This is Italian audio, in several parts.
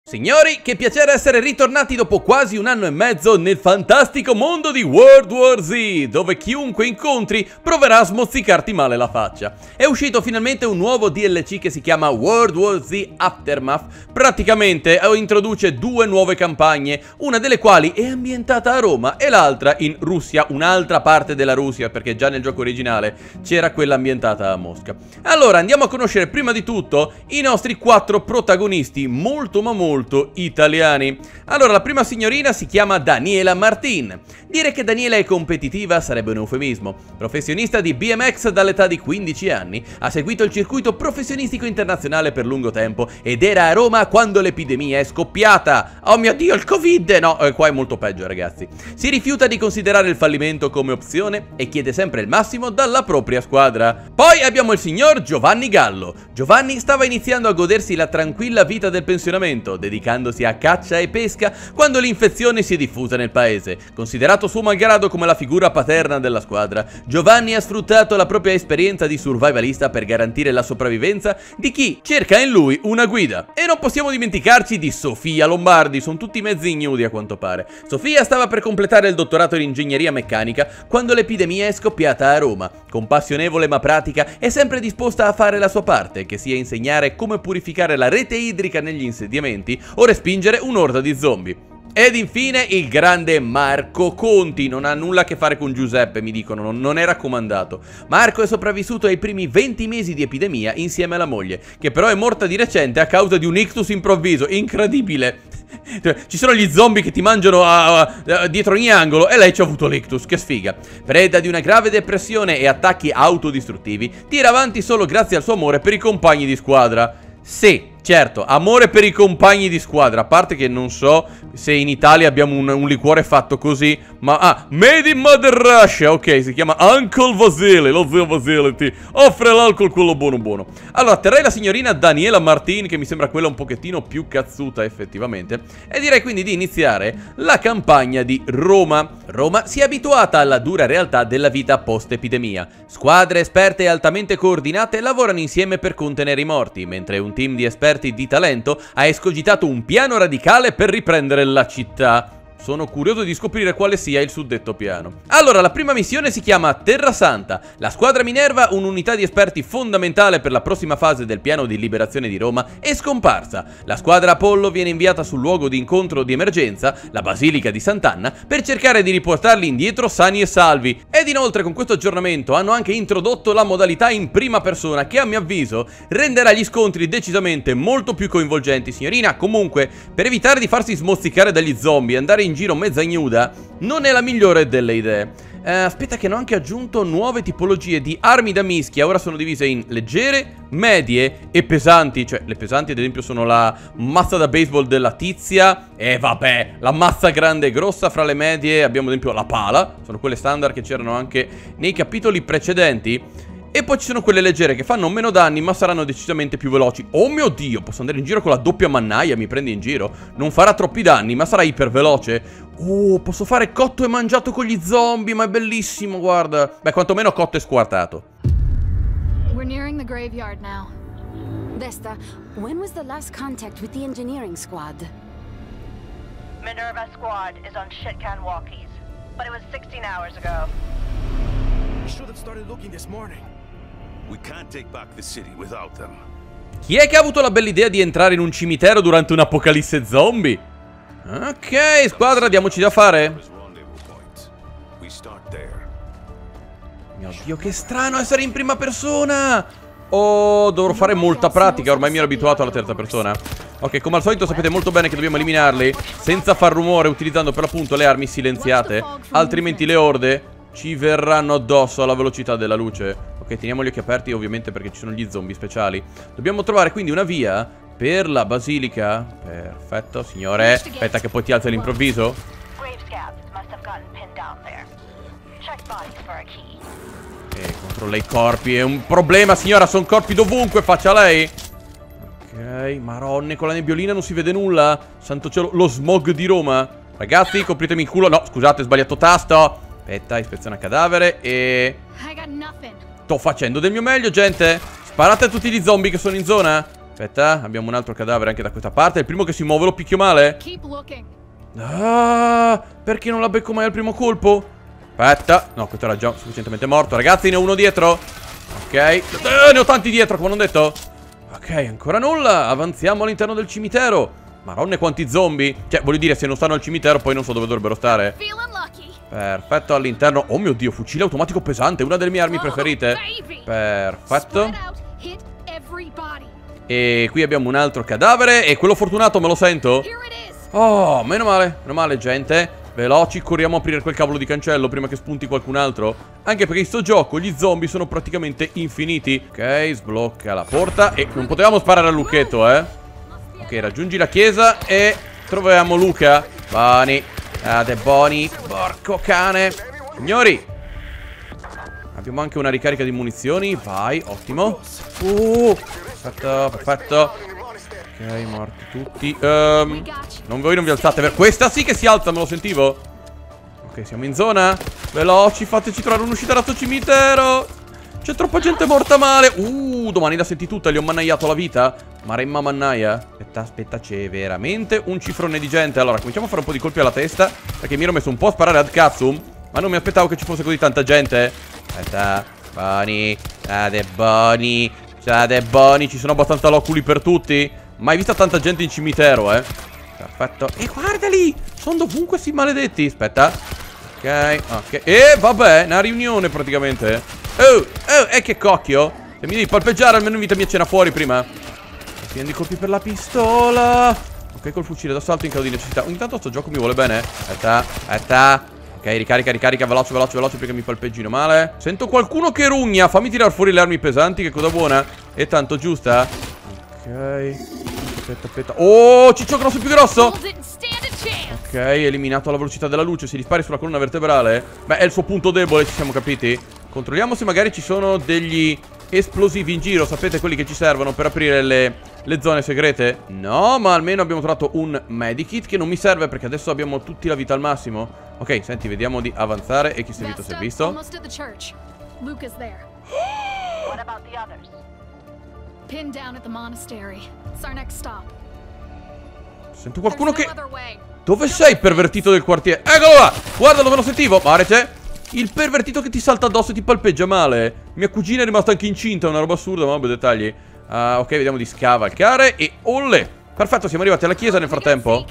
Signori, che piacere essere ritornati dopo quasi un anno e mezzo nel fantastico mondo di World War Z, dove chiunque incontri proverà a smozzicarti male la faccia. È uscito finalmente un nuovo DLC che si chiama World War Z Aftermath. Praticamente introduce due nuove campagne, una delle quali è ambientata a Roma e l'altra in Russia, un'altra parte della Russia, perché già nel gioco originale c'era quella ambientata a Mosca. Allora, andiamo a conoscere prima di tutto i nostri 4 protagonisti molto ma molto italiani. Allora, la prima signorina si chiama Daniela Martin. Dire che Daniela è competitiva sarebbe un eufemismo. Professionista di BMX dall'età di 15 anni, ha seguito il circuito professionistico internazionale per lungo tempo ed era a Roma quando l'epidemia è scoppiata. Oh mio Dio, il Covid! No, qua è molto peggio, ragazzi. Si rifiuta di considerare il fallimento come opzione e chiede sempre il massimo dalla propria squadra. Poi abbiamo il signor Giovanni Gallo. Giovanni stava iniziando a godersi la tranquilla vita del pensionamento, dedicandosi a caccia e pesca quando l'infezione si è diffusa nel paese. Considerato suo malgrado come la figura paterna della squadra, Giovanni ha sfruttato la propria esperienza di survivalista per garantire la sopravvivenza di chi cerca in lui una guida. E non possiamo dimenticarci di Sofia Lombardi, sono tutti mezzi ignudi a quanto pare. Sofia stava per completare il dottorato in ingegneria meccanica quando l'epidemia è scoppiata a Roma. Compassionevole ma pratica, è sempre disposta a fare la sua parte, che sia insegnare come purificare la rete idrica negli insediamenti o respingere un'orda di zombie. Ed infine il grande Marco Conti. Non ha nulla a che fare con Giuseppe, mi dicono, non è raccomandato. Marco è sopravvissuto ai primi 20 mesi di epidemia insieme alla moglie, che però è morta di recente a causa di un ictus improvviso. Incredibile. Ci sono gli zombie che ti mangiano dietro ogni angolo e lei ci ha avuto l'ictus, che sfiga. Preda di una grave depressione e attacchi autodistruttivi, tira avanti solo grazie al suo amore per i compagni di squadra. Sì, certo, amore per i compagni di squadra. A parte che non so se in Italia abbiamo un liquore fatto così, ma made in Mother Russia. Ok, si chiama Uncle Vasile. Lo zio Vasile ti offre l'alcol quello buono buono. Allora, terrei la signorina Daniela Martin, che mi sembra quella un pochettino più cazzuta effettivamente, e direi quindi di iniziare la campagna di Roma. Roma si è abituata alla dura realtà della vita post-epidemia. Squadre esperte e altamente coordinate lavorano insieme per contenere i morti, mentre un team di esperti di talento ha escogitato un piano radicale per riprendere la città. Sono curioso di scoprire quale sia il suddetto piano. Allora, la prima missione si chiama Terra Santa. La squadra Minerva, un'unità di esperti fondamentale per la prossima fase del piano di liberazione di Roma, è scomparsa. La squadra Apollo viene inviata sul luogo di incontro di emergenza, la Basilica di Sant'Anna, per cercare di riportarli indietro sani e salvi. Ed inoltre con questo aggiornamento hanno anche introdotto la modalità in prima persona, che a mio avviso renderà gli scontri decisamente molto più coinvolgenti. Signorina, comunque, per evitare di farsi smozzicare dagli zombie e andare in giro mezza ignuda non è la migliore delle idee. Aspetta, che hanno anche aggiunto nuove tipologie di armi da mischia. Ora sono divise in leggere, medie e pesanti. Cioè, le pesanti ad esempio sono la mazza da baseball della tizia e vabbè, la mazza grande e grossa. Fra le medie abbiamo ad esempio la pala. Sono quelle standard che c'erano anche nei capitoli precedenti. E poi ci sono quelle leggere che fanno meno danni ma saranno decisamente più veloci. Oh mio Dio, posso andare in giro con la doppia mannaia, mi prendi in giro? Non farà troppi danni ma sarà iperveloce. Oh, posso fare cotto e mangiato con gli zombie, ma è bellissimo, guarda. Beh, quantomeno cotto e squartato. We're nearing the graveyard now. Vesta, when was the last contact with the engineering squad? Minerva squad is on Shitcan Walkies, but it was 16 hours ago. We should have started looking this morning. We can't take back the city without them. Chi è che ha avuto la bella idea di entrare in un cimitero durante un'apocalisse zombie? Ok, squadra, diamoci da fare. Mio Dio, che strano essere in prima persona. Oh, dovrò fare molta pratica, ormai mi ero abituato alla terza persona. Ok, come al solito sapete molto bene che dobbiamo eliminarli senza far rumore, utilizzando per l'appunto le armi silenziate. Altrimenti le orde ci verranno addosso alla velocità della luce. Ok, teniamo gli occhi aperti ovviamente perché ci sono gli zombie speciali. Dobbiamo trovare quindi una via per la basilica. Perfetto, signore. Aspetta che poi ti alza all'improvviso. Ok, controlla i corpi. È un problema, signora, sono corpi dovunque, faccia lei. Ok, maronne, con la nebbiolina non si vede nulla. Santo cielo, lo smog di Roma. Ragazzi, copritemi il culo. No, scusate, ho sbagliato tasto. Aspetta, ispeziona cadavere e... sto facendo del mio meglio, gente. Sparate a tutti gli zombie che sono in zona. Aspetta, abbiamo un altro cadavere anche da questa parte. Il primo che si muove lo picchio male. Keep looking. Ah, perché non la becco mai al primo colpo? Aspetta, no, questo era già sufficientemente morto. Ragazzi, ne ho uno dietro. Ok, ne ho tanti dietro, come non detto. Ok, ancora nulla. Avanziamo all'interno del cimitero. Maronna, quanti zombie. Cioè, voglio dire, se non stanno al cimitero poi non so dove dovrebbero stare. Feeling lucky. Perfetto, all'interno. Oh mio Dio, fucile automatico pesante, una delle mie armi preferite. Perfetto. Spread out, hit everybody. E qui abbiamo un altro cadavere. E quello fortunato me lo sento. Here it is. Oh, meno male, gente. Veloci, corriamo a aprire quel cavolo di cancello prima che spunti qualcun altro. Anche perché in sto gioco gli zombie sono praticamente infiniti. Ok, sblocca la porta. E non potevamo sparare al lucchetto, Ok, raggiungi la chiesa e troviamo Luca. Boni, Boni, porco cane. Signori, abbiamo anche una ricarica di munizioni. Vai, ottimo. Perfetto. Ok, morti tutti. Voi non vi alzate. Questa sì che si alza, me lo sentivo. Ok, siamo in zona. Veloci, fateci trovare un'uscita da sto cimitero. C'è troppa gente morta male. Domani la senti tutta, gli ho mannaiato la vita. Maremma mannaia. Aspetta, c'è veramente un cifrone di gente. Allora, cominciamo a fare un po' di colpi alla testa, perché mi ero messo un po' a sparare ad cazzo, ma non mi aspettavo che ci fosse così tanta gente. Aspetta, Boni, Boni, ci sono abbastanza loculi per tutti. Mai vista tanta gente in cimitero, Perfetto. E guardali, sono dovunque sti maledetti. Aspetta. Ok. E vabbè, una riunione praticamente. Che cocchio. Se mi devi palpeggiare, almeno invitami a cena fuori prima. Prendi colpi per la pistola. Ok, col fucile d'assalto in caso di necessità. Ogni tanto sto gioco mi vuole bene. Aspetta. Ok, ricarica, veloce, perché mi palpeggino male. Sento qualcuno che rugna. Fammi tirare fuori le armi pesanti, che cosa buona. E tanto giusta. Ok. Aspetta. Oh, ciccio grosso più grosso. Ok, eliminato alla velocità della luce. Si dispari sulla colonna vertebrale. Beh, è il suo punto debole, ci siamo capiti. Controlliamo se magari ci sono degli esplosivi in giro. Sapete, quelli che ci servono per aprire le zone segrete. No, ma almeno abbiamo trovato un medikit, che non mi serve perché adesso abbiamo tutti la vita al massimo. Ok, senti, vediamo di avanzare. E chi si è visto si è visto. Almost at the church. Luke is there. What about the others? Pinned down at the monastery. It's our next stop. Sento qualcuno There's che... no other way. Dove sei, pervertito del quartiere? Eccolo là! Guarda dove lo sentivo! Guardate! Il pervertito che ti salta addosso e ti palpeggia male. Mia cugina è rimasta anche incinta, una roba assurda, ma vabbè, dettagli. Ok, vediamo di scavalcare e... Olle! Perfetto, siamo arrivati alla chiesa nel frattempo.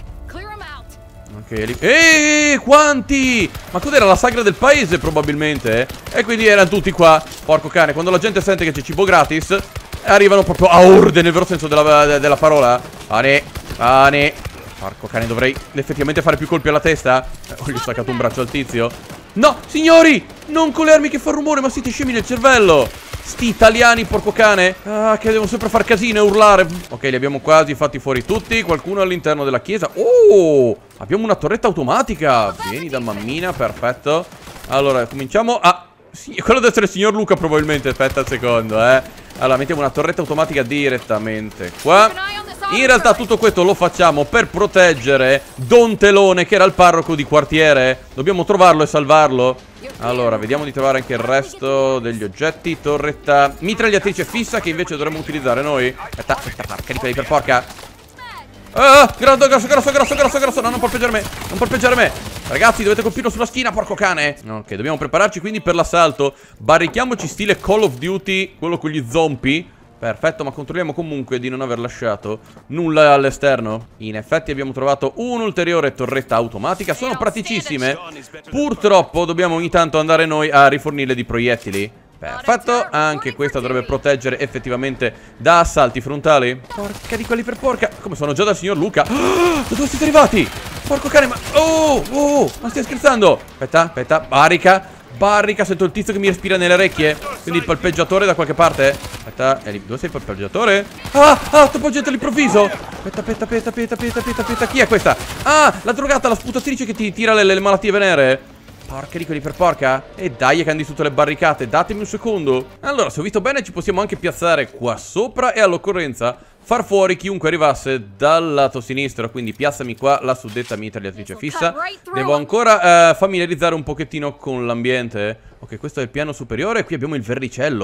Ok, quanti! Ma cos'era, la sagra del paese probabilmente? E quindi erano tutti qua. Porco cane, quando la gente sente che c'è cibo gratis, arrivano proprio a orde, nel vero senso della parola. Pane. Porco cane, dovrei effettivamente fare più colpi alla testa. Gli ho staccato un braccio al tizio. No, signori, non con le armi che fa rumore, ma siete scemi nel cervello. Sti italiani, porco cane. Che devono sempre far casino e urlare. Ok, li abbiamo quasi fatti fuori tutti. Qualcuno all'interno della chiesa. Oh, abbiamo una torretta automatica. Vieni da mammina, perfetto. Allora, cominciamo a... Sì, quello deve essere il signor Luca probabilmente. Aspetta un secondo, Allora, mettiamo una torretta automatica direttamente qua. In realtà tutto questo lo facciamo per proteggere Don Telone, che era il parroco di quartiere. Dobbiamo trovarlo e salvarlo. Allora, vediamo di trovare anche il resto degli oggetti. Torretta mitragliatrice fissa, che invece dovremmo utilizzare noi. Aspetta, porca di quelli per porca. Grosso. No, non palpeggiare me. Ragazzi, dovete colpirlo sulla schiena, porco cane. Ok, dobbiamo prepararci quindi per l'assalto. Barrichiamoci stile Call of Duty, quello con gli zombie. Perfetto, ma controlliamo comunque di non aver lasciato nulla all'esterno. In effetti abbiamo trovato un'ulteriore torretta automatica. Sono praticissime. Purtroppo dobbiamo ogni tanto andare noi a rifornirle di proiettili. Perfetto, anche questa dovrebbe proteggere effettivamente da assalti frontali. Porca di quelli per porca. Come sono già dal signor Luca. Da dove siete arrivati? Porco cane, ma... ma stai scherzando? Aspetta, barrica, sento il tizio che mi respira nelle orecchie. Quindi il palpeggiatore da qualche parte. Aspetta, dove sei il palpeggiatore? Troppa gente all'improvviso. Aspetta, chi è questa? La drogata, la sputatrice che ti tira le malattie venere. Porca di quelli per porca. E dai, che andi sotto le barricate. Datemi un secondo. Allora, se ho visto bene, ci possiamo anche piazzare qua sopra e all'occorrenza far fuori chiunque arrivasse dal lato sinistro. Quindi piazzami qua la suddetta mitragliatrice fissa. Devo ancora familiarizzare un pochettino con l'ambiente. Ok, questo è il piano superiore. Qui abbiamo il verricello.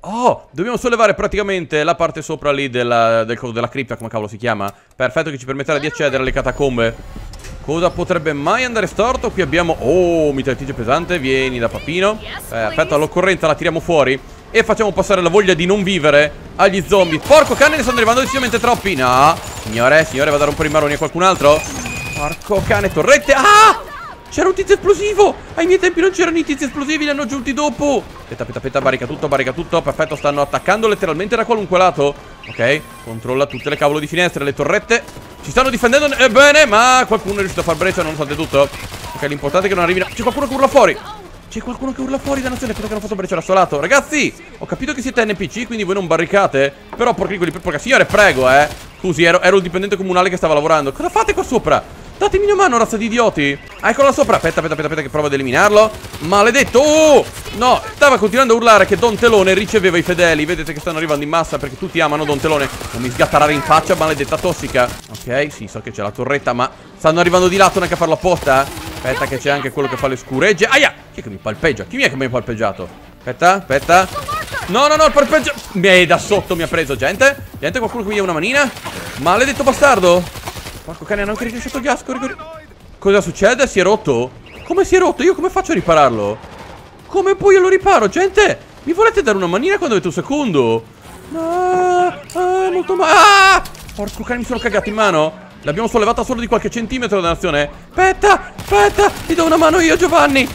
Oh, dobbiamo sollevare praticamente la parte sopra lì della cripta, come cavolo si chiama. Perfetto, che ci permetterà di accedere alle catacombe. Cosa potrebbe mai andare storto? Qui abbiamo... Oh, mitragliatrice pesante, vieni da papino. Perfetto, all'occorrenza la tiriamo fuori e facciamo passare la voglia di non vivere agli zombie. Porco cane, ne stanno arrivando decisamente troppi. No, signore, vado a rompere i maroni a qualcun altro. Porco cane, torrette. Ah! C'era un tizio esplosivo! Ai miei tempi non c'erano i tizi esplosivi, li hanno aggiunti dopo. Aspetta, barrica tutto. Perfetto, stanno attaccando letteralmente da qualunque lato. Ok, controlla tutte le cavolo di finestre. Le torrette si stanno difendendo bene, ma qualcuno è riuscito a far breccia nonostante tutto. Ok, l'importante è che non arrivino. C'è qualcuno che urla fuori. Dannazione, aspetta che hanno fatto breccia da sto lato. Ragazzi, ho capito che siete NPC, quindi voi non barricate. Però porca signore, prego, Scusi, ero il dipendente comunale che stava lavorando. Cosa fate qua sopra? Datemi una mano, razza di idioti. Eccolo là sopra. Aspetta che provo ad eliminarlo. Maledetto. Oh, no, stava continuando a urlare che Don Telone riceveva i fedeli. Vedete che stanno arrivando in massa perché tutti amano Don Telone. Non mi sgattarare in faccia, maledetta tossica. Ok, sì, so che c'è la torretta, ma stanno arrivando di lato neanche a farlo apposta. Aspetta che c'è anche quello che fa le scuregge. Aia, chi è che mi palpeggia? Chi mi è che mi ha palpeggiato? Aspetta. No, il palpeggio. Da sotto mi ha preso, gente, qualcuno che mi dia una manina. Maledetto bastardo. Porco cane, hanno anche rilasciato il gas. Cosa succede? Si è rotto? Come si è rotto? Io come faccio a ripararlo? Come poi io lo riparo? Gente, mi volete dare una manina quando avete un secondo? No, molto male. Porco cane, mi sono cagato in mano. L'abbiamo sollevata solo di qualche centimetro da nazione. Aspetta, ti do una mano io, Giovanni.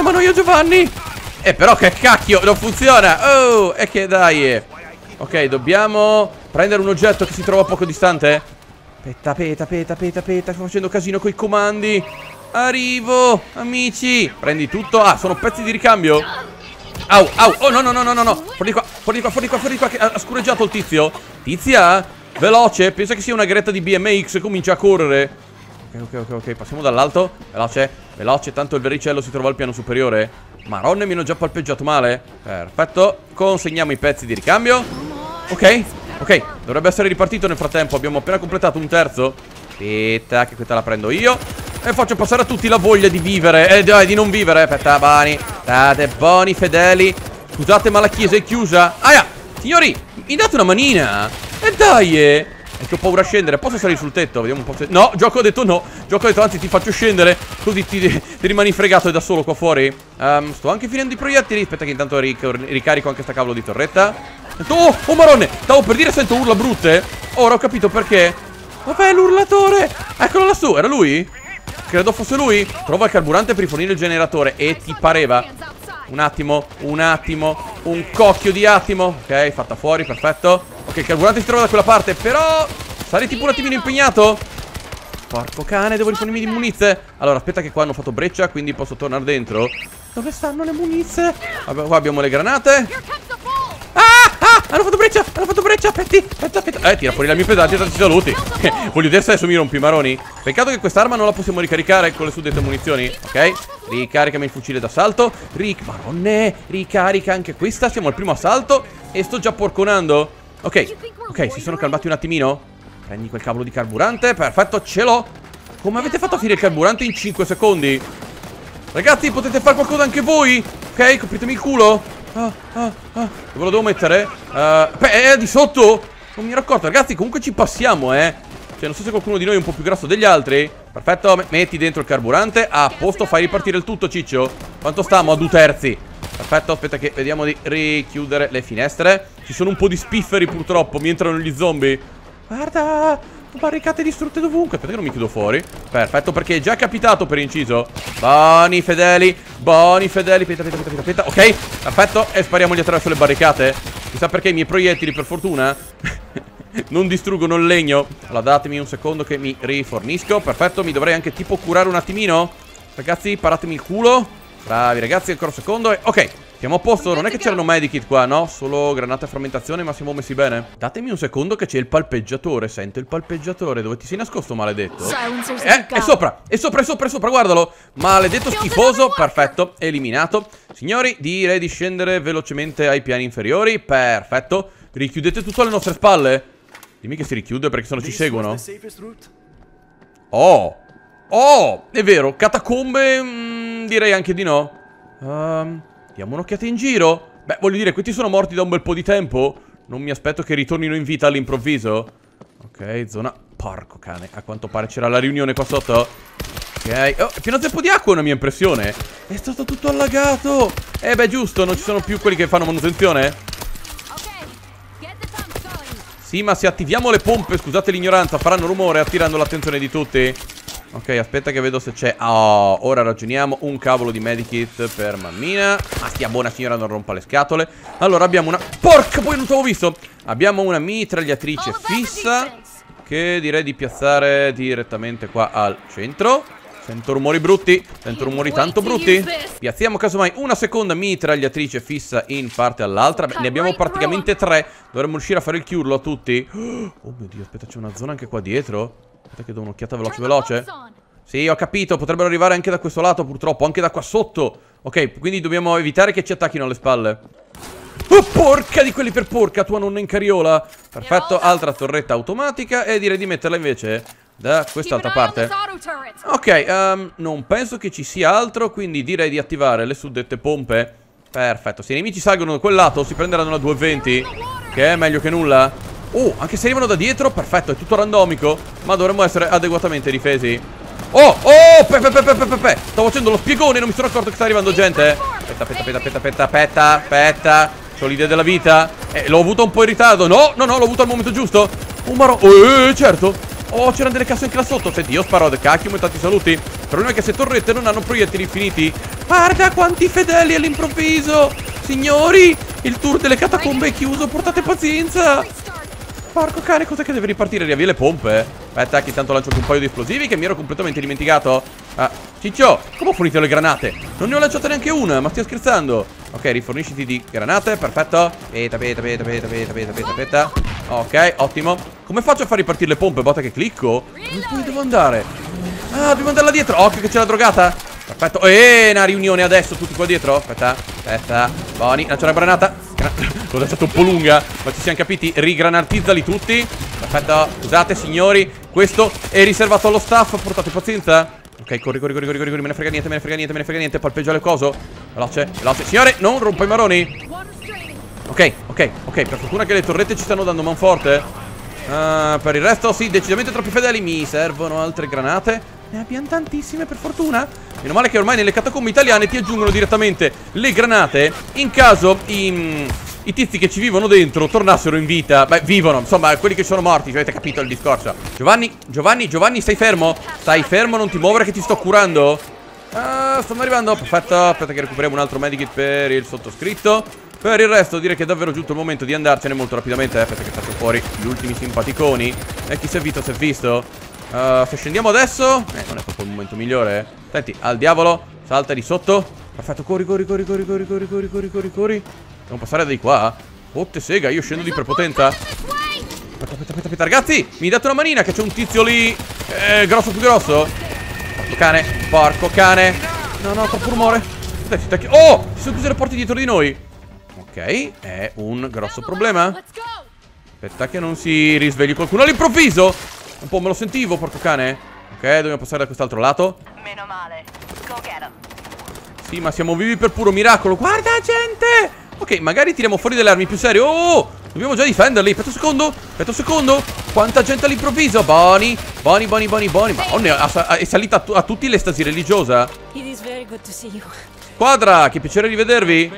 Però che cacchio, non funziona. Oh, e che dai. Ok, dobbiamo prendere un oggetto che si trova poco distante. Aspetta, sto facendo casino coi comandi. Arrivo, amici. Prendi tutto. Ah, sono pezzi di ricambio. Au. Oh, no. Fuori qua, che ha scureggiato il tizio. Tizia, veloce. Pensa che sia una gretta di BMX. Comincia a correre. Ok, passiamo dall'alto. Veloce, tanto il vericello si trova al piano superiore. Maronne, mi hanno già palpeggiato male. Perfetto, consegniamo i pezzi di ricambio. Ok, dovrebbe essere ripartito nel frattempo. Abbiamo appena completato un terzo. Aspetta, che questa la prendo io. E faccio passare a tutti la voglia di vivere. Di non vivere. Aspetta, buoni. State buoni, fedeli. Scusate, ma la chiesa è chiusa. Aia, signori, mi date una manina? E dai, E che ho paura a scendere. Posso salire sul tetto? Vediamo un po' se... No, gioco ha detto no. Gioco ha detto anzi ti faccio scendere. Così ti rimani fregato da solo qua fuori. Sto anche finendo i proiettili. Aspetta che intanto ricarico anche sta cavolo di torretta. Oh marone, stavo per dire sento urla brutte. Ora ho capito perché. Dov'è l'urlatore? Eccolo lassù, era lui? Credo fosse lui. Trova il carburante per rifornire il generatore. E ti pareva. Un attimo, un cocchio di attimo. Ok, fatta fuori, perfetto. Ok, il carburante si trova da quella parte. Però sarei tipo un attimino impegnato. Porco cane, devo rifornirmi di munizie. Allora, aspetta che qua hanno fatto breccia, quindi posso tornare dentro. Dove stanno le munizie? Vabbè, qua abbiamo le granate. Hanno fatto breccia, aspetta. Tira fuori la mia pedante e tanti saluti. Voglio dire se adesso mi rompi i maroni. Peccato che quest'arma non la possiamo ricaricare con le suddette munizioni. Ok, ricaricami il fucile d'assalto. Maronne, ricarica anche questa. Siamo al primo assalto e sto già porconando. Ok, si sono calmati un attimino. Prendi quel cavolo di carburante. Perfetto, ce l'ho. Come avete fatto a finire il carburante in 5 secondi? Ragazzi, potete fare qualcosa anche voi. Ok, copritemi il culo. Dove lo devo mettere? È di sotto. Non mi ero accorto. Ragazzi, comunque ci passiamo, Cioè, non so se qualcuno di noi è un po' più grasso degli altri. Perfetto, metti dentro il carburante. A posto, fai ripartire il tutto, ciccio. Quanto stiamo? A 2/3. Perfetto, aspetta che vediamo di richiudere le finestre. Ci sono un po' di spifferi purtroppo. Mi entrano gli zombie. Guarda, barricate distrutte dovunque. Aspetta che non mi chiudo fuori. Perfetto, perché è già capitato per inciso. Buoni fedeli. Aspetta. Ok, perfetto. E spariamogli attraverso le barricate. Chissà perché i miei proiettili, per fortuna, non distruggono il legno. Allora datemi un secondo che mi rifornisco. Perfetto, mi dovrei anche tipo curare un attimino. Ragazzi, paratemi il culo. Bravi ragazzi, ancora un secondo. Ok, siamo a posto, non è che c'erano medikit qua, no? Solo granate a frammentazione, ma siamo messi bene. Datemi un secondo che c'è il palpeggiatore. Sento il palpeggiatore. Dove ti sei nascosto, maledetto? È sopra, guardalo. Maledetto schifoso, perfetto, eliminato. Signori, direi di scendere velocemente ai piani inferiori. Perfetto, richiudete tutto alle nostre spalle. Dimmi che si richiude perché se no ci seguono. Oh, è vero, catacombe, direi anche di no. Diamo un'occhiata in giro. Beh, voglio dire, questi sono morti da un bel po' di tempo. Non mi aspetto che ritornino in vita all'improvviso. Ok, zona... Porco cane, a quanto pare c'era la riunione qua sotto. Ok, oh, è pieno zeppo di acqua, è una mia impressione. È stato tutto allagato. Beh, giusto, non ci sono più quelli che fanno manutenzione? Sì, ma se attiviamo le pompe, scusate l'ignoranza, faranno rumore attirando l'attenzione di tutti. Ok, aspetta che vedo se c'è... Oh, ora ragioniamo. Un cavolo di medikit per mammina. Ah, stia buona signora, non rompa le scatole. Allora abbiamo una... Porca, poi non t'avevo visto. Abbiamo una mitragliatrice fissa, che direi di piazzare direttamente qua al centro. Sento rumori brutti. Sento rumori tanto brutti. Piazziamo casomai una seconda mitragliatrice fissa in parte all'altra. Ne abbiamo praticamente 3. Dovremmo riuscire a fare il chiurlo a tutti. Oh mio Dio, aspetta, c'è una zona anche qua dietro. Aspetta che do un'occhiata veloce. Sì, ho capito, potrebbero arrivare anche da questo lato purtroppo. Anche da qua sotto. Ok, quindi dobbiamo evitare che ci attacchino alle spalle. Oh, porca di quelli per porca, tua nonna in carriola. Perfetto, altra torretta automatica. E direi di metterla invece da quest'altra parte. Ok, non penso che ci sia altro, quindi direi di attivare le suddette pompe. Perfetto, se i nemici salgono da quel lato si prenderanno la 220, che è meglio che nulla. Oh, anche se arrivano da dietro, perfetto, è tutto randomico, ma dovremmo essere adeguatamente difesi. Oh, stavo facendo lo spiegone, non mi sono accorto che sta arrivando gente. Aspetta. C'ho l'idea della vita. L'ho avuto un po' in ritardo. No, l'ho avuto al momento giusto. Oh, ma certo. Oh, c'erano delle casse anche là sotto. Senti, io sparo del cacchio, tanti saluti. Il problema è che queste torrette non hanno proiettili infiniti. Guarda quanti fedeli all'improvviso. Signori, il tour delle catacombe è chiuso, portate pazienza. Porco cane, cos'è che deve ripartire? Riavvia le pompe. Aspetta, che intanto lancio anche un paio di esplosivi che mi ero completamente dimenticato. Ciccio, come ho fornito le granate? Non ne ho lanciata neanche una, ma stia scherzando. Ok, rifornisciti di granate, perfetto. Aspetta. Ok, ottimo. Come faccio a far ripartire le pompe? Botta che clicco. Dove devo andare? Ah, dobbiamo andare là dietro. Occhio che c'è la drogata. Perfetto. Una riunione adesso, tutti qua dietro. Aspetta. Boni, lancio una granata. L'ho lasciato un po' lunga, ma ci siamo capiti. Rigranatizzali tutti. Perfetto, scusate signori, questo è riservato allo staff, portate pazienza. Ok, corri, me ne frega niente. Palpeggio le coso. Veloce. Signore, non rompa i maroni. Ok, per fortuna che le torrette ci stanno dando manforte. Per il resto sì, decisamente troppi fedeli. Mi servono altre granate. Ne abbiamo tantissime per fortuna. Meno male che ormai nelle catacombe italiane ti aggiungono direttamente le granate in caso i tizi che ci vivono dentro tornassero in vita. Beh, vivono, insomma, quelli che sono morti, avete capito il discorso. Giovanni, stai fermo? Stai fermo, non ti muovere che ti sto curando. Stanno arrivando, perfetto. Aspetta che recuperiamo un altro medikit per il sottoscritto. Per il resto direi che è davvero giunto il momento di andarcene molto rapidamente. Aspetta che faccio fuori gli ultimi simpaticoni. E chi si è visto si è visto. Se scendiamo adesso non è proprio il momento migliore. Senti, al diavolo, salta di sotto. Perfetto, corri. Dobbiamo passare da di qua. Botte sega, io scendo di prepotenza. Aspetta, ragazzi, mi date una manina che c'è un tizio lì grosso più grosso. Porco cane. No, troppo rumore. Oh, si sono chiuse le porte dietro di noi. Ok, è un grosso problema. Aspetta che non si risvegli qualcuno all'improvviso. Un po' me lo sentivo, porco cane. Ok, dobbiamo passare da quest'altro lato. Meno male. Go get 'em. Sì, ma siamo vivi per puro miracolo. Guarda, gente. Ok, magari tiriamo fuori delle armi più serie. Oh, dobbiamo già difenderli. Aspetta un secondo. Quanta gente all'improvviso. Boni. Madonna, è salita a tutti l'estasi religiosa. Squadra, che piacere rivedervi.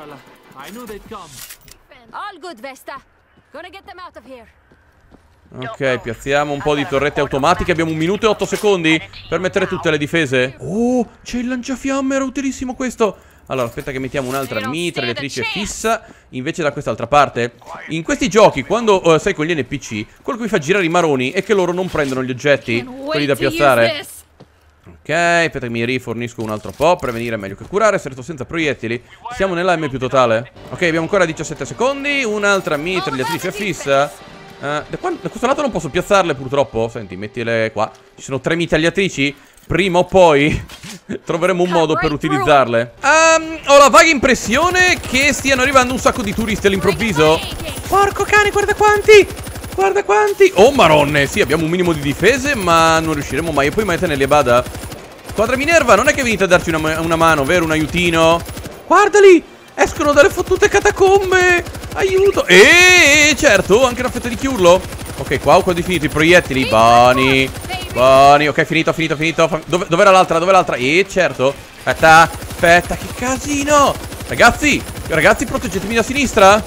All good, Vesta. Gonna get them out of here. Ok, piazziamo un po' di torrette automatiche. Abbiamo 1 minuto e 8 secondi per mettere tutte le difese. Oh, c'è il lanciafiamme, era utilissimo questo. Allora, aspetta che mettiamo un'altra mitragliatrice fissa invece da quest'altra parte. In questi giochi, quando sei con gli NPC, quello che vi fa girare i maroni è che loro non prendono gli oggetti, quelli da piazzare. Ok, aspetta che mi rifornisco un altro po'. Prevenire è meglio che curare, se resto senza proiettili. Siamo nell'AM più totale. Ok, abbiamo ancora 17 secondi. Un'altra mitragliatrice fissa. Da questo lato non posso piazzarle purtroppo. Senti, mettile qua. Ci sono 3 mitragliatrici. Prima o poi troveremo un modo per utilizzarle. Ho la vaga impressione che stiano arrivando un sacco di turisti all'improvviso. Porco cane, guarda quanti. Oh maronne, sì, abbiamo un minimo di difese, ma non riusciremo mai. E poi mai tenerli a bada. Squadra Minerva, non è che venite a darci una mano, vero? Un aiutino. Guardali. Escono dalle fottute catacombe. Aiuto. Certo, anche una fetta di chiurlo. Ok, qua ho quasi finito i proiettili. Buoni. Buoni. Ok, finito. Dov'era l'altra? Certo. Aspetta, che casino. Ragazzi, proteggetemi da sinistra.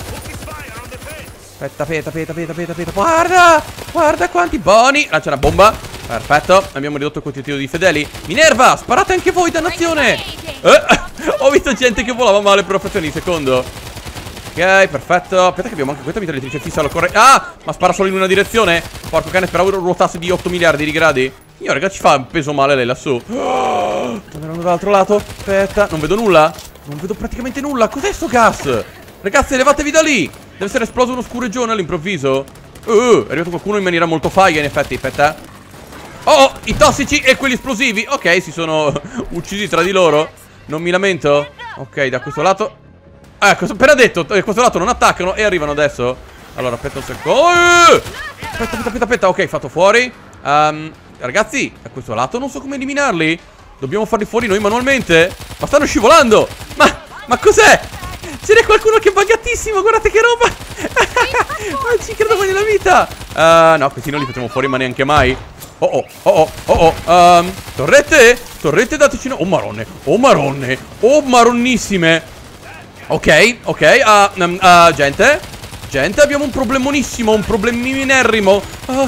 Aspetta. Guarda quanti buoni. Là c'è una bomba. Perfetto, abbiamo ridotto il quantitativo di fedeli. Minerva, sparate anche voi, dannazione. Ho visto gente che volava male per una frazione di secondo. Ok, perfetto. Aspetta che abbiamo anche questa mitragliatrice fissa alla corrente. Ah, ma spara solo in una direzione. Porco cane, speravo ruotasse di 8 miliardi di gradi. Io, raga, ci fa un peso male lei lassù. Sto andando dall'altro lato. Aspetta, non vedo nulla. Non vedo praticamente nulla. Cos'è sto gas? Ragazzi, levatevi da lì. Deve essere esploso uno scureggione all'improvviso. È arrivato qualcuno in maniera molto faiga, in effetti. Aspetta. Oh, i tossici e quelli esplosivi. Ok, si sono uccisi tra di loro. Non mi lamento. Ok, da questo lato. Ecco, appena detto, da questo lato non attaccano e arrivano adesso. Allora, aspetta un secondo. Aspetta. Ok, fatto fuori. Ragazzi, a questo lato non so come eliminarli. Dobbiamo farli fuori noi manualmente. Ma stanno scivolando. Ma cos'è? Ce n'è qualcuno che è buggatissimo. Guardate che roba. Non ci credo mai nella vita. No, questi non li facciamo fuori ma neanche mai. Torrette, dateci. Oh maronnissime. Ok. Gente, abbiamo un problemonissimo. Un probleminerrimo.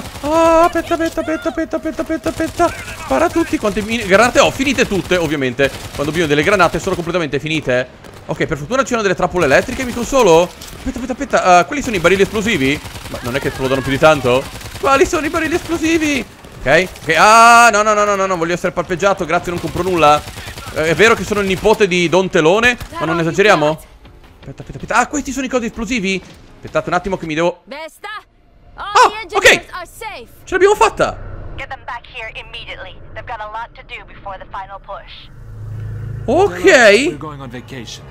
Aspetta. Spara tutti. Quante granate ho? Finite tutte, ovviamente. Quando ho bisogno delle granate sono completamente finite. Ok, per fortuna ci sono delle trappole elettriche, mi consolo. Aspetta. Quelli sono i barili esplosivi? Ma non è che esplodono più di tanto? Quali sono i barili esplosivi? Ok. No, non voglio essere palpeggiato. Grazie, non compro nulla. È vero che sono il nipote di Don Telone, ma non esageriamo? Aspetta. Questi sono i cosi esplosivi. Aspettate un attimo che mi devo... ok. Ce l'abbiamo fatta. Get them back here immediately. They've got a lot to do before the final push. Ok. We're going on vacation.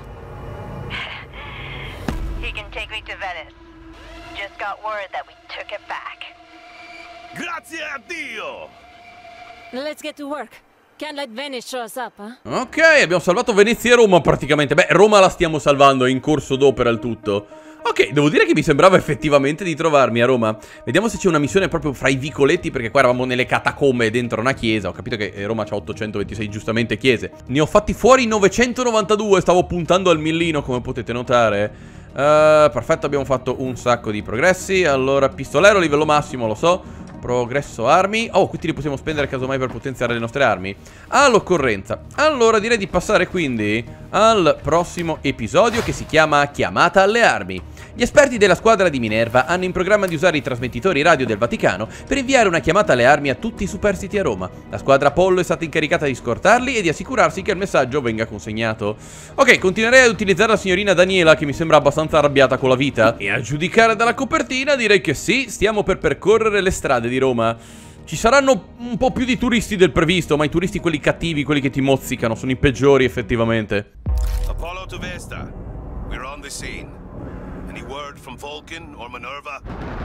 He can take me to Venice. Just got word that we took it back. Grazie a Dio! Let's get to work. Can't let Venice show us up, huh? Ok, abbiamo salvato Venezia e Roma praticamente. Beh, Roma la stiamo salvando, è in corso d'opera il tutto. Ok, devo dire che mi sembrava effettivamente di trovarmi a Roma. Vediamo se c'è una missione proprio fra i vicoletti, perché qua eravamo nelle catacombe dentro una chiesa. Ho capito che Roma c'ha 826 giustamente chiese. Ne ho fatti fuori 992, stavo puntando al millino come potete notare. Perfetto, abbiamo fatto un sacco di progressi. Allora, pistolero livello massimo, lo so. Progresso armi. Oh, questi li possiamo spendere casomai per potenziare le nostre armi all'occorrenza. Allora direi di passare quindi al prossimo episodio, che si chiama Chiamata alle armi. Gli esperti della squadra di Minerva hanno in programma di usare i trasmettitori radio del Vaticano per inviare una chiamata alle armi a tutti i superstiti a Roma. La squadra Apollo è stata incaricata di scortarli e di assicurarsi che il messaggio venga consegnato. Ok, continuerei ad utilizzare la signorina Daniela, che mi sembra abbastanza arrabbiata con la vita. E a giudicare dalla copertina direi che sì, stiamo per percorrere le strade di Roma. Ci saranno un po' più di turisti del previsto, ma i turisti quelli cattivi, quelli che ti mozzicano, sono i peggiori effettivamente. Apollo to Vesta. We're on the scene. Any word from Vulcan or Minerva?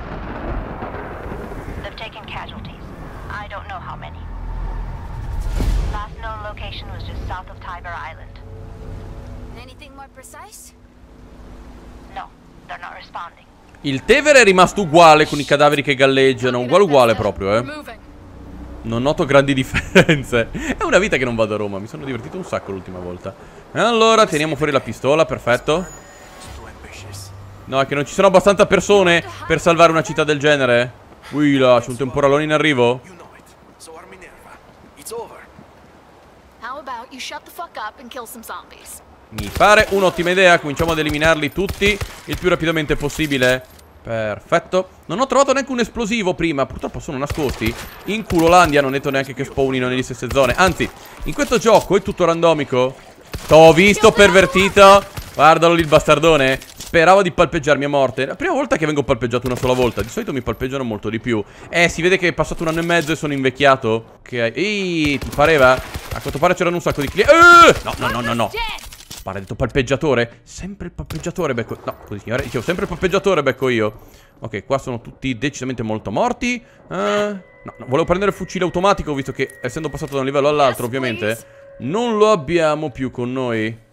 They've taken casualties. I don't know how many. Last known location was just south of Tiger Island. Anything more precise? No, they're not responding. Il Tevere è rimasto uguale con i cadaveri che galleggiano. Uguale proprio, Non noto grandi differenze. È una vita che non vado a Roma. Mi sono divertito un sacco l'ultima volta. Allora, teniamo fuori la pistola, perfetto. No, è che non ci sono abbastanza persone per salvare una città del genere. Ui là, c'è un temporalone in arrivo. How about you shut the fuck up and kill some zombies? Mi pare un'ottima idea. Cominciamo ad eliminarli tutti il più rapidamente possibile. Perfetto. Non ho trovato neanche un esplosivo prima. Purtroppo sono nascosti in culolandia. Non ho detto neanche che spawnino nelle stesse zone. Anzi, in questo gioco è tutto randomico. T'ho visto, pervertito. Guardalo lì il bastardone. Speravo di palpeggiarmi a morte. È la prima volta che vengo palpeggiato una sola volta. Di solito mi palpeggiano molto di più. Si vede che è passato un anno e mezzo e sono invecchiato. Ok. Ehi, ti pareva? A quanto pare c'erano un sacco di clienti. No. Maledetto palpeggiatore. Sempre il palpeggiatore becco. No, così signore. Dicevo, sempre il palpeggiatore becco io. Ok, qua sono tutti decisamente molto morti. No, volevo prendere il fucile automatico, visto che essendo passato da un livello all'altro, ovviamente, non lo abbiamo più con noi.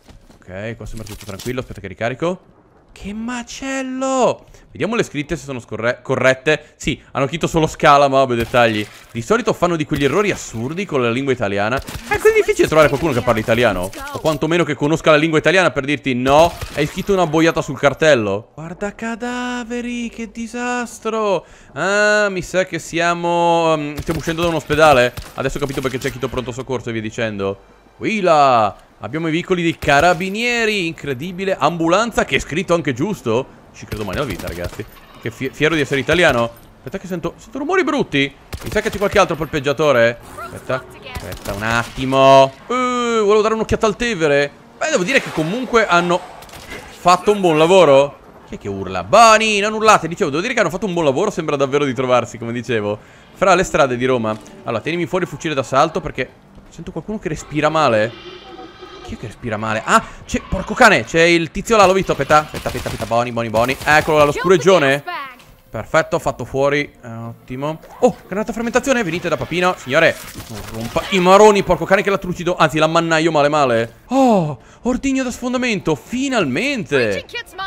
Ok, qua sembra tutto tranquillo. Aspetta che ricarico. Che macello! Vediamo le scritte se sono corrette. Sì, hanno scritto solo Scala, ma vabbè, dettagli. Di solito fanno di quegli errori assurdi con la lingua italiana. È così difficile trovare qualcuno che parli italiano, o quantomeno che conosca la lingua italiana per dirti no, hai scritto una boiata sul cartello. Guarda cadaveri, che disastro. Ah, mi sa che stiamo uscendo da un ospedale. Adesso ho capito perché c'è scritto pronto soccorso e via dicendo. Quila! Abbiamo i veicoli dei carabinieri, incredibile. Ambulanza, che è scritto anche giusto. Ci credo mai nella vita, ragazzi. Che fiero di essere italiano. Aspetta che sento rumori brutti. Mi sa che c'è qualche altro polpeggiatore. Aspetta un attimo. Volevo dare un'occhiata al Tevere. Beh, devo dire che comunque hanno fatto un buon lavoro. Chi è che urla? Bani, non urlate. Dicevo, devo dire che hanno fatto un buon lavoro. Sembra davvero di trovarsi, come dicevo, fra le strade di Roma. Allora, tienimi fuori il fucile d'assalto perché sento qualcuno che respira male. Chi è che respira male? Ah, c'è, porco cane, c'è il tizio là, l'ho visto. Aspetta, boni. Eccolo là, lo scureggione. Perfetto, fatto fuori. Ottimo. Oh, granata fermentazione, venite da Papino. Signore, non rompa i maroni, porco cane che la trucido. Anzi, la mannaio male. Oh, ordigno da sfondamento, finalmente.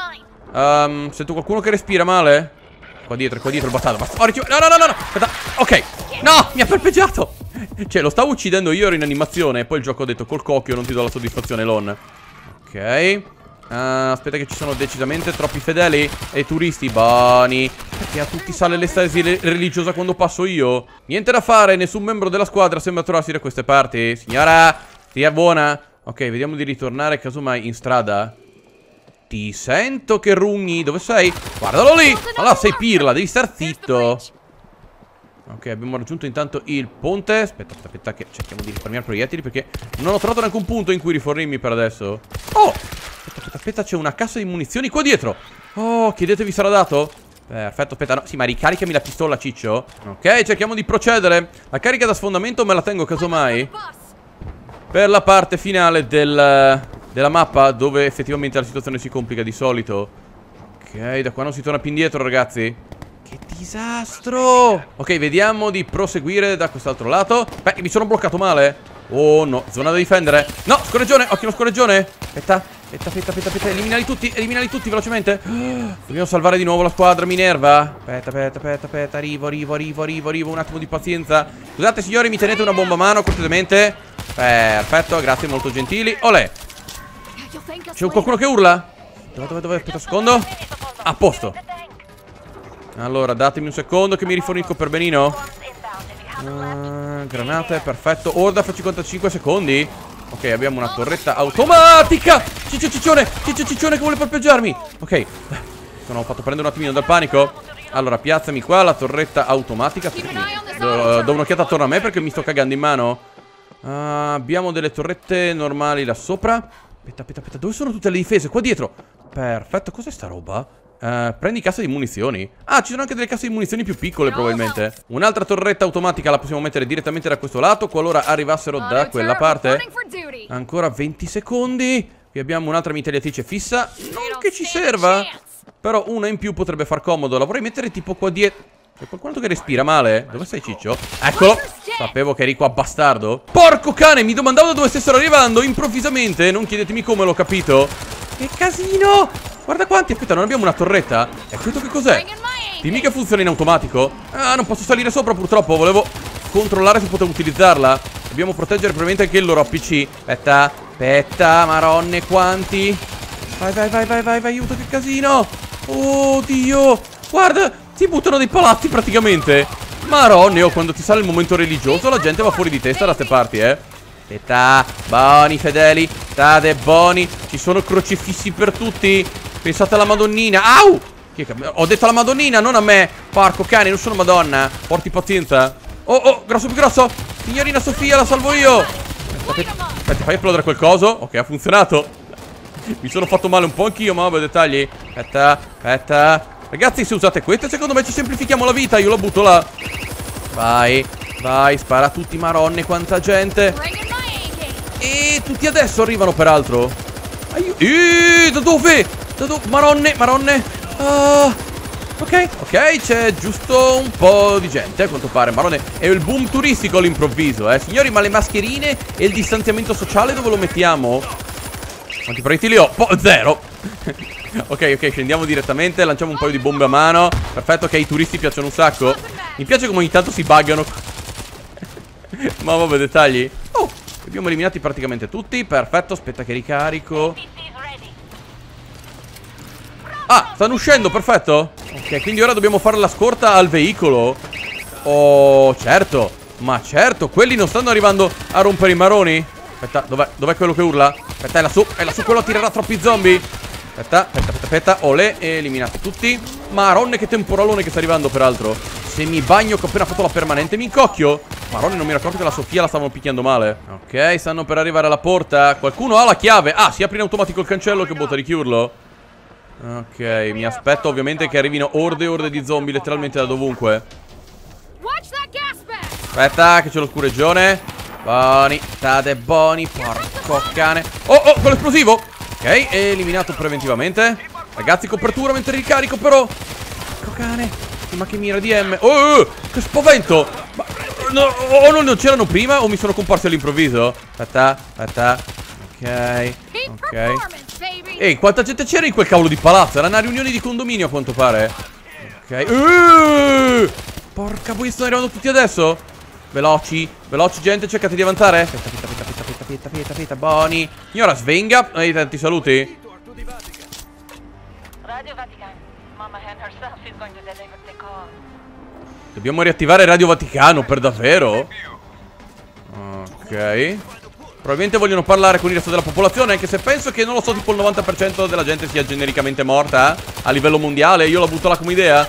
Sento qualcuno che respira male. Qua dietro il bastardo. No. Aspetta, ok. No, mi ha perpeggiato. Cioè, lo stavo uccidendo io, ero in animazione. E poi il gioco ha detto, col cocchio non ti do la soddisfazione, Lon. Ok. Aspetta che ci sono decisamente troppi fedeli e turisti. Bani. Perché a tutti sale l'estasi religiosa quando passo io. Niente da fare, nessun membro della squadra sembra trovarsi da queste parti. Signora, stia buona. Ok, vediamo di ritornare casomai in strada. Ti sento che rugni. Dove sei? Guardalo lì. Allora sei pirla, devi star zitto. Ok, abbiamo raggiunto intanto il ponte. Aspetta che cerchiamo di risparmiare proiettili perché non ho trovato neanche un punto in cui rifornirmi per adesso. Oh, aspetta, c'è una cassa di munizioni qua dietro. Oh, chiedetevi sarà dato? Perfetto, aspetta, no, sì, ma ricaricami la pistola, ciccio. Ok, cerchiamo di procedere. La carica da sfondamento me la tengo casomai per la parte finale della mappa, dove effettivamente la situazione si complica di solito. Ok, da qua non si torna più indietro, ragazzi. Che disastro. Ok, vediamo di proseguire da quest'altro lato. Beh, mi sono bloccato male. Oh no, zona da difendere. No, scorreggione, occhio lo scorreggione. Aspetta, eliminali tutti velocemente. Dobbiamo salvare di nuovo la squadra Minerva. Aspetta, arrivo. Un attimo di pazienza. Scusate signori, mi tenete una bomba a mano cortesemente. Perfetto, grazie, molto gentili. Olè. C'è qualcuno che urla? Dove? Aspetta un secondo. A posto. Allora, datemi un secondo che mi rifornisco per benino. Granate, perfetto. Orda fra 55 secondi. Ok, abbiamo una torretta automatica. Ciccione che vuole palpeggiarmi. Ok, sono fatto prendere un attimino dal panico. Allora, piazzami qua la torretta automatica. Do un'occhiata attorno a me perché mi sto cagando in mano. Abbiamo delle torrette normali là sopra. Aspetta, dove sono tutte le difese? Qua dietro. Perfetto, cos'è sta roba? Prendi cassa di munizioni. Ah, ci sono anche delle casse di munizioni più piccole probabilmente. Un'altra torretta automatica la possiamo mettere direttamente da questo lato, qualora arrivassero da quella parte. Ancora 20 secondi. Qui abbiamo un'altra mitragliatrice fissa. Non che ci serva, però una in più potrebbe far comodo. La vorrei mettere tipo qua dietro. C'è qualcuno che respira male? Dove sei, ciccio? Eccolo. Sapevo che eri qua, bastardo. Porco cane, mi domandavo da dove stessero arrivando improvvisamente. Non chiedetemi come l'ho capito. Che casino. Guarda quanti. Aspetta, non abbiamo una torretta? E questo che cos'è? Dimmi che funziona in automatico. Ah, non posso salire sopra purtroppo. Volevo controllare se potevo utilizzarla. Dobbiamo proteggere probabilmente anche il loro APC. Aspetta, maronne quanti. Vai, aiuto, che casino. Oh Dio. Guarda, si buttano dei palazzi praticamente. Maronne, oh, quando ti sale il momento religioso la gente va fuori di testa da ste parti, Aspetta, buoni fedeli, state buoni. Ci sono crocifissi per tutti. Pensate alla Madonnina. Au! Ho detto alla Madonnina, non a me. Porco cane, non sono Madonna. Porti pazienza. Oh, grosso più grosso. Signorina Sofia, la salvo io. Aspetta, fai esplodere quel coso. Ok, ha funzionato. Mi sono fatto male un po' anch'io, ma vabbè, dettagli. Aspetta. Ragazzi, se usate queste, secondo me ci semplifichiamo la vita. Io la butto là. Vai, spara a tutti, maronne, quanta gente. E tutti adesso arrivano, peraltro. Da dove? Maronne. Ok, c'è giusto un po' di gente, a quanto pare. Marone, è il boom turistico all'improvviso, Signori, ma le mascherine e il distanziamento sociale dove lo mettiamo? Quanti proiettili ho? Zero. Ok, scendiamo direttamente. Lanciamo un paio di bombe a mano. Perfetto, ok, i turisti piacciono un sacco. Mi piace come ogni tanto si buggano. Ma vabbè, dettagli. Oh, li abbiamo eliminati praticamente tutti. Perfetto, aspetta che ricarico. Ah, stanno uscendo, perfetto. Ok, quindi ora dobbiamo fare la scorta al veicolo. Oh, certo. Ma certo, quelli non stanno arrivando a rompere i maroni. Aspetta, dov'è quello che urla? Aspetta, è lassù, quello tirerà troppi zombie. Aspetta, olè, eliminati tutti. Maronne, che temporalone che sta arrivando, peraltro. Se mi bagno che ho appena fatto la permanente mi incocchio. Maronne, non mi ricordo che la Sofia la stavano picchiando male. Ok, stanno per arrivare alla porta. Qualcuno ha la chiave. Ah, si apre in automatico il cancello, che botta di chiurlo. Ok, mi aspetto ovviamente che arrivino orde e orde di zombie letteralmente da dovunque. Aspetta, che c'è lo scureggione. Buoni, state buoni, porco cane. Oh, quell'esplosivo. Ok, eliminato preventivamente. Ragazzi, copertura mentre ricarico però. Porco cane. Ma che mira di M. Oh, che spavento. Ma no, non c'erano prima o mi sono comparsi all'improvviso? Aspetta. Ok. Ehi, quanta gente c'era in quel cavolo di palazzo? Era una riunione di condominio a quanto pare. Ok. Porca poi stanno arrivando tutti adesso. Veloci, gente, cercate di avanzare. Aspetta, buoni. Signora, svenga. Tanti saluti. Radio Vatican. Mama Hen herself is going to deliver the call. Dobbiamo riattivare Radio Vaticano, per davvero? Ok. Probabilmente vogliono parlare con il resto della popolazione, anche se penso che, non lo so, tipo il 90% della gente sia genericamente morta a livello mondiale. Io la butto là come idea.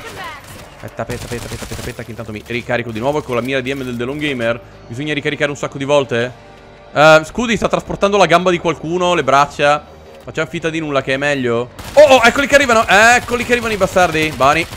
Aspetta, che intanto mi ricarico di nuovo con la mira DM del DeLong Gamer. Bisogna ricaricare un sacco di volte. Scudi, sta trasportando la gamba di qualcuno, le braccia. Facciamo finta di nulla, che è meglio. Oh, eccoli che arrivano. Eccoli che arrivano i bastardi. Buoni.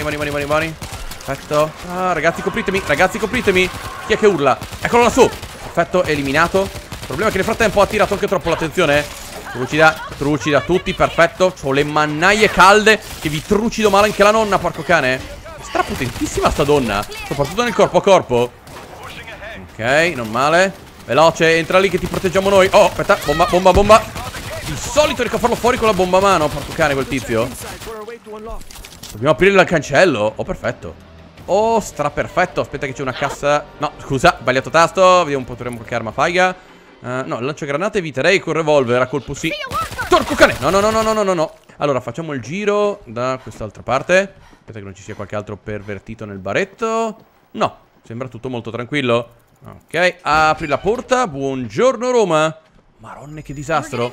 Perfetto. Ah, ragazzi, copritemi. Chi è che urla? Eccolo lassù. Perfetto, eliminato. Il problema è che nel frattempo ha attirato anche troppo l'attenzione. Trucida tutti, perfetto. C'ho le mannaie calde che vi trucido male anche la nonna, porco cane. Strapotentissima sta donna, soprattutto nel corpo a corpo. Ok, non male. Veloce, entra lì che ti proteggiamo noi. Oh, aspetta, bomba. Il solito riesco a farlo fuori con la bomba a mano. Porco cane quel tizio. Dobbiamo aprire il cancello. Oh, perfetto. Oh, straperfetto. Aspetta che c'è una cassa. No, scusa, sbagliato tasto. Vediamo un po', troviamo qualche arma faiga. No, lanciagranate eviterei col revolver. A colpo sì. Porco cane. No. Allora, facciamo il giro da quest'altra parte. Aspetta che non ci sia qualche altro pervertito nel baretto. No, sembra tutto molto tranquillo. Ok, apri la porta. Buongiorno Roma. Maronne, che disastro.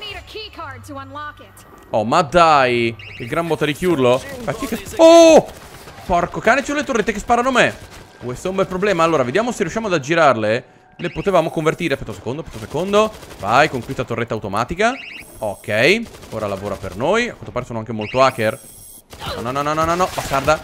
Oh, ma dai. Che gran botta di chiurlo. Oh, porco cane, c'ho le torrette che sparano a me. Questo è un bel problema. Allora, vediamo se riusciamo ad aggirarle. Le potevamo convertire. Aspetta un secondo. Vai, conquista torretta automatica. Ok, ora lavora per noi. A quanto pare sono anche molto hacker. No, bastarda.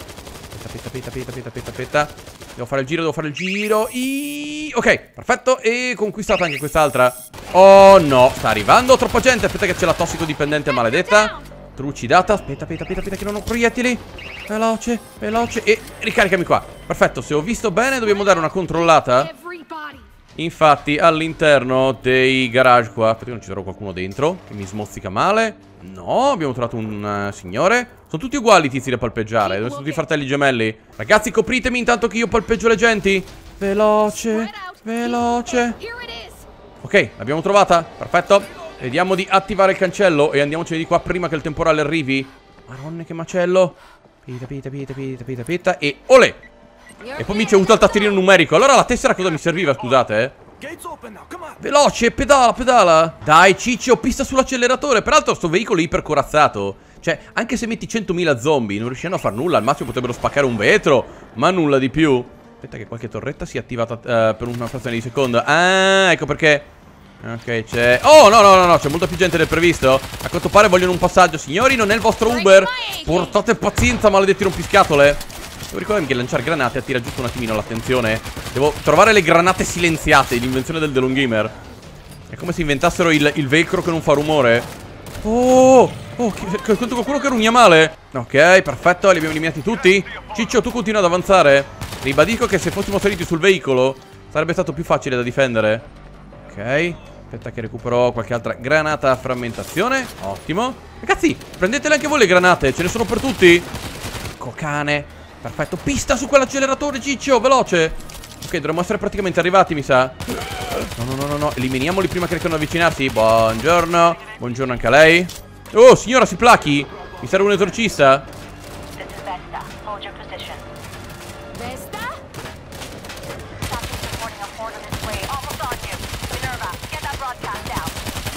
Aspetta. Devo fare il giro. Ok, perfetto. E conquistata anche quest'altra. Oh no, sta arrivando troppa gente. Aspetta che c'è la tossicodipendente maledetta. Trucidata. Aspetta che non ho proiettili. Veloce. E ricaricami qua. Perfetto, se ho visto bene dobbiamo dare una controllata. Infatti all'interno dei garage qua. Aspetta che non ci trovo qualcuno dentro che mi smozzica male. No, abbiamo trovato un signore. Sono tutti uguali i tizi da palpeggiare. Sono tutti fratelli gemelli. Ragazzi, copritemi intanto che io palpeggio le genti. Veloce. Ok, l'abbiamo trovata. Perfetto. Vediamo di attivare il cancello e andiamocene di qua prima che il temporale arrivi. Maronne, che macello. Pita. E olè. E poi mi c'è avuto il tastierino numerico. Allora la tessera cosa mi serviva, scusate, Veloce, pedala. Dai, ciccio, pista sull'acceleratore. Peraltro sto veicolo è ipercorazzato. Cioè, anche se metti 100.000 zombie non riusciranno a far nulla. Al massimo potrebbero spaccare un vetro, ma nulla di più. Aspetta che qualche torretta sia attivata per una frazione di secondo. Ah, ecco perché. Ok, c'è. Oh, no, c'è molta più gente del previsto. A quanto pare vogliono un passaggio. Signori, non è il vostro Uber. Portate pazienza, maledetti rompiscatole. Devo ricordarmi che lanciare granate attira giusto un attimino l'attenzione. Devo trovare le granate silenziate, l'invenzione del DeLong Gamer. È come se inventassero il velcro che non fa rumore. Oh, qualcuno che rugna male. Ok, perfetto, li abbiamo eliminati tutti. Ciccio, tu continua ad avanzare. Ribadisco che se fossimo saliti sul veicolo sarebbe stato più facile da difendere. Ok, Aspetta che recupero qualche altra granata a frammentazione. Ottimo. Ragazzi, prendetele anche voi le granate, ce ne sono per tutti. Ecco cane. Perfetto, pista su quell'acceleratore, ciccio, veloce. Ok, dovremmo essere praticamente arrivati, mi sa. No, eliminiamoli prima che riescano ad avvicinarsi. Buongiorno. Buongiorno anche a lei. Oh, signora, si plachi. Mi serve un esorcista. This is Vesta. Hold your position. Vesta? Captain's reporting a horde on its way. Almost on you. Minerva, get that broadcast out.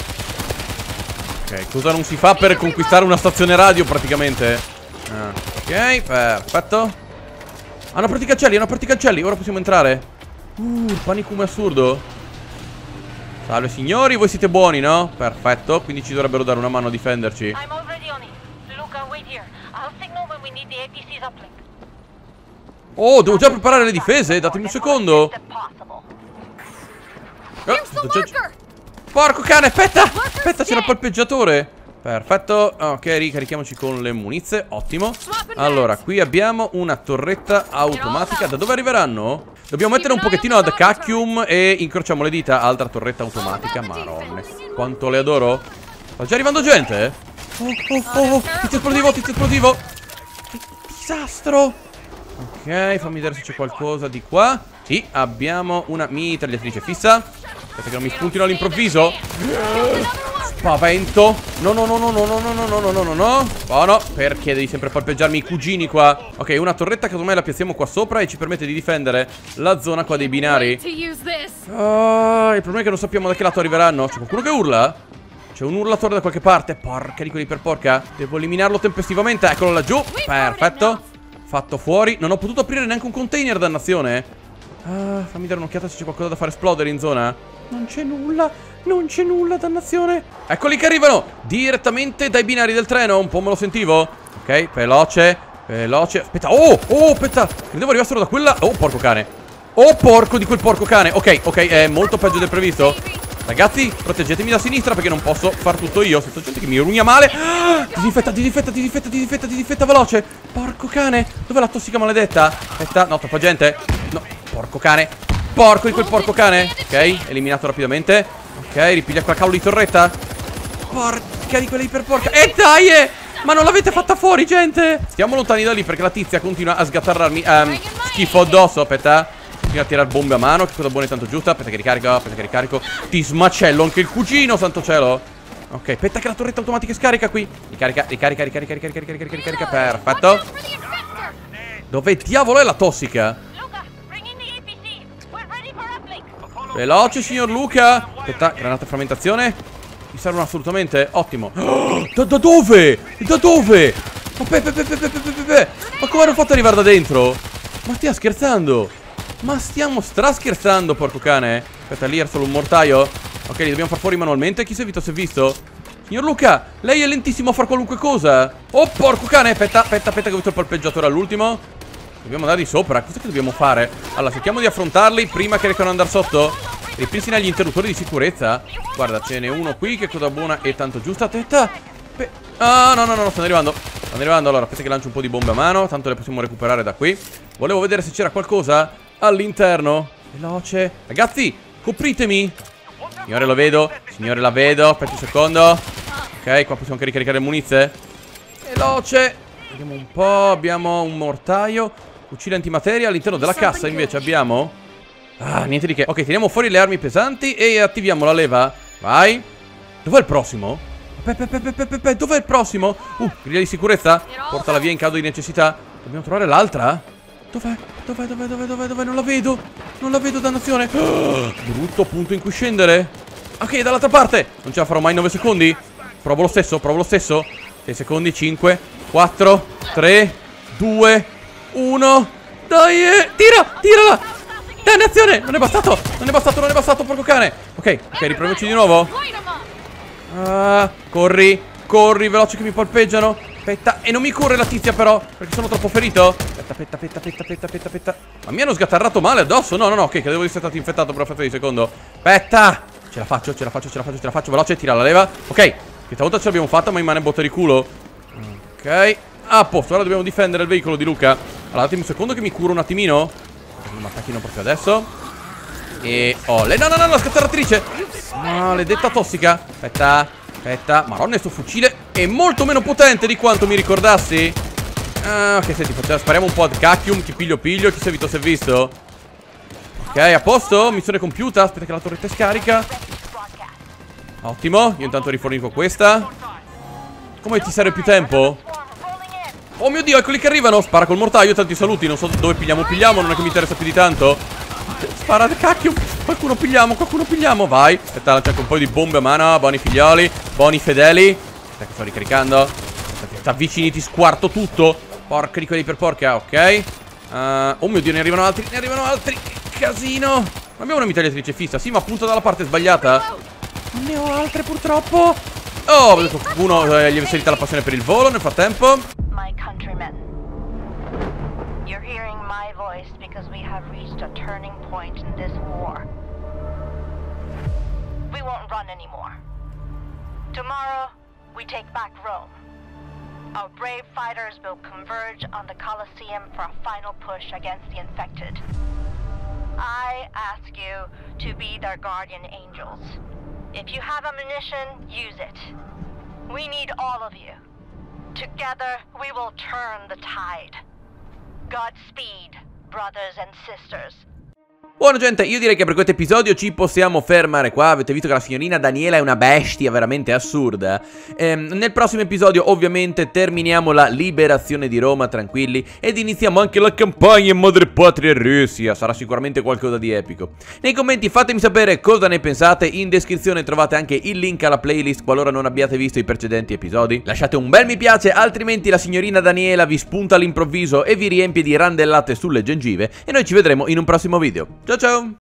Ok, cosa non si fa per conquistare una stazione radio praticamente? Ok, perfetto. Hanno aperto i cancelli, ora possiamo entrare. Il panicum è assurdo. Salve signori, voi siete buoni, no? Perfetto, quindi ci dovrebbero dare una mano a difenderci. I'm already on it. Luca, wait here. I'll signal when we need the APC's uplink. Oh, devo già preparare le difese? Datemi un secondo. Porco cane, aspetta! Aspetta, c'era il palpeggiatore. Perfetto, ok, ricarichiamoci con le munizie. Ottimo. Allora, qui abbiamo una torretta automatica. Da dove arriveranno? Dobbiamo mettere un pochettino ad cacchium e incrociamo le dita. Altra torretta automatica, maronne. Quanto le adoro. Sta già arrivando gente? Oh, tizio esplosivo. Che disastro. Ok, fammi vedere se c'è qualcosa di qua. Sì, abbiamo una mitragliatrice fissa. Aspetta che non mi spuntino all'improvviso. Spavento. No. Oh no, perché devi sempre palpeggiarmi i cugini qua? Ok, una torretta che ormai la piazziamo qua sopra e ci permette di difendere la zona qua dei binari. Il problema è che non sappiamo da che lato arriveranno. C'è qualcuno che urla? C'è un urlatore da qualche parte. Porca di quelli per porca. Devo eliminarlo tempestivamente. Eccolo laggiù. Perfetto. Fatto fuori. Non ho potuto aprire neanche un container, dannazione. Fammi dare un'occhiata se c'è qualcosa da far esplodere in zona. Non c'è nulla, dannazione. Eccoli che arrivano direttamente dai binari del treno. Un po' me lo sentivo. Ok, veloce. Aspetta, aspetta. Credevo arrivassero da quella. Oh, porco cane. Oh, porco di quel porco cane. Ok, è molto peggio del previsto. Ragazzi, proteggetemi da sinistra perché non posso far tutto io. Sento gente che mi rugna male. Disinfetta veloce. Porco cane. Dov'è la tossica maledetta? Aspetta, no, troppa gente. No, porco cane. Porco di quel porco cane. Ok, eliminato rapidamente. Ok, ripiglia quella cavolo di torretta. Porca di quella iperporca. E dai! Ma non l'avete fatta fuori, gente. Stiamo lontani da lì perché la tizia continua a sgattarrarmi schifo addosso. Aspetta. Continua a tirare bombe a mano. Che cosa buona e tanto giusta. Aspetta che ricarico. Ti smacello anche il cugino, santo cielo. Ok, aspetta che la torretta automatica scarica qui. Ricarica. Perfetto. Dove diavolo è la tossica? Veloce, signor Luca. Aspetta, granata frammentazione. Mi servono assolutamente. Ottimo. Da dove? Ma come hanno fatto ad arrivare da dentro? Ma stia scherzando? Ma stiamo strascherzando, porco cane. Aspetta, lì era solo un mortaio. Ok, li dobbiamo far fuori manualmente. Chi si è visto? Signor Luca, lei è lentissimo a fare qualunque cosa. Oh, porco cane. Aspetta che ho visto il palpeggiatore all'ultimo. Dobbiamo andare di sopra. Cosa che dobbiamo fare? Allora, cerchiamo di affrontarli prima che riescano ad andare sotto. Ripristina gli interruttori di sicurezza. Guarda, ce n'è uno qui. Che cosa buona e tanto giusta. Aspetta. No, stanno arrivando. Allora, aspetta che lancio un po' di bombe a mano. Tanto le possiamo recuperare da qui. Volevo vedere se c'era qualcosa all'interno. Veloce. Ragazzi, copritemi. Signore, lo vedo. Aspetta un secondo. Ok, qua possiamo anche ricaricare le munizie. Veloce. Vediamo un po'. Abbiamo un mortaio. Fucile antimateria. All'interno della cassa invece abbiamo niente di che. Ok, tiriamo fuori le armi pesanti e attiviamo la leva. Vai. Dov'è il prossimo? Dov'è il prossimo? Griglia di sicurezza. Portala via in caso di necessità. Dobbiamo trovare l'altra? Dov'è? Non la vedo, dannazione. Brutto punto in cui scendere. Ok, dall'altra parte. Non ce la farò mai in 9 secondi. Provo lo stesso. 6 secondi, 5 4 3 2 1. Dai, tirala. Dannazione, non è bastato, porco cane. Ok, riproviamoci di nuovo. Corri, veloce che mi palpeggiano. Aspetta, e non mi corre la tizia però, perché sono troppo ferito. Aspetta. Ma mi hanno sgattarrato male addosso. No, ok, credevo di essere stato infettato per effetto di secondo. Aspetta. Ce la faccio, veloce, tira la leva. Ok, questa volta ce l'abbiamo fatta, ma rimane botta di culo. Ok, a posto, ora dobbiamo difendere il veicolo di Luca. Allora, datemi un secondo che mi curo un attimino. Non mi attacchino proprio adesso. E ole. No, la scatteratrice. Maledetta tossica. Aspetta. Maronna, sto fucile è molto meno potente di quanto mi ricordassi. Ok, senti, spariamo un po' ad cacchium. Chi piglio. Chi si è visto? Ok, a posto. Missione compiuta. Aspetta che la torretta è scarica. Ottimo. Io intanto rifornisco questa. Come ti serve più tempo? Oh mio Dio, eccoli che arrivano. Spara col mortaio, tanti saluti. Non so dove pigliamo. Non è che mi interessa più di tanto. Spara da cacchio. Qualcuno pigliamo. Vai. Aspetta, lancia anche un po' di bombe a mano. Buoni figlioli. Buoni fedeli. Aspetta che sto ricaricando. Sta avvicini, ti squarto tutto. Porca di quelli per porca. Ok. Oh mio Dio, ne arrivano altri. Che casino. Non abbiamo una mitragliatrice fissa. Sì, ma appunto dalla parte sbagliata. Non ne ho altre purtroppo. Oh, ho detto qualcuno gli è salita la passione per il volo nel frattempo. My countrymen, you're hearing my voice because we have reached a turning point in this war. We won't run anymore. Tomorrow, we take back Rome. Our brave fighters will converge on the Colosseum for a final push against the infected. I ask you to be their guardian angels. If you have ammunition, use it. We need all of you. Together, we will turn the tide. Godspeed, brothers and sisters. Buona gente, io direi che per questo episodio ci possiamo fermare qua. Avete visto che la signorina Daniela è una bestia veramente assurda. Nel prossimo episodio ovviamente terminiamo la liberazione di Roma, tranquilli, ed iniziamo anche la campagna in madre patria Russia. Sarà sicuramente qualcosa di epico. Nei commenti fatemi sapere cosa ne pensate. In descrizione trovate anche il link alla playlist qualora non abbiate visto i precedenti episodi. Lasciate un bel mi piace, altrimenti la signorina Daniela vi spunta all'improvviso e vi riempie di randellate sulle gengive. E noi ci vedremo in un prossimo video. Ciao ciao!